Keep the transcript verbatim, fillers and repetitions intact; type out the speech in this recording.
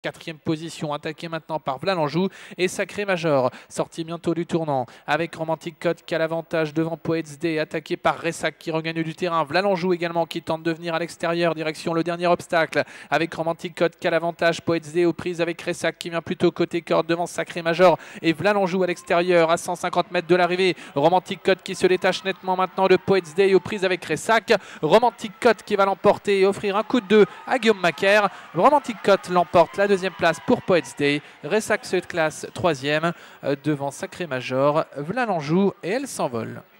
Quatrième position, attaquée maintenant par Vlalanjou et Sacré Major, sorti bientôt du tournant avec Romantic Code qui a l'avantage devant Poets Day, attaqué par Ressac qui regagne du terrain. Vlalanjou également qui tente de venir à l'extérieur, direction le dernier obstacle avec Romantic Code qui a l'avantage. Poets Day aux prises avec Ressac qui vient plutôt côté corde devant Sacré Major et Vlalanjou à l'extérieur à cent cinquante mètres de l'arrivée. Romantic Code qui se détache nettement maintenant de Poets Day aux prises avec Ressac. Romantic Code qui va l'emporter et offrir un coup de deux à Guillaume Macaire. Romantic Code l'emporte la deuxième place pour Poets Day. Ressac se classe troisième devant Sacré Major, Vlalanjou et elle s'envole.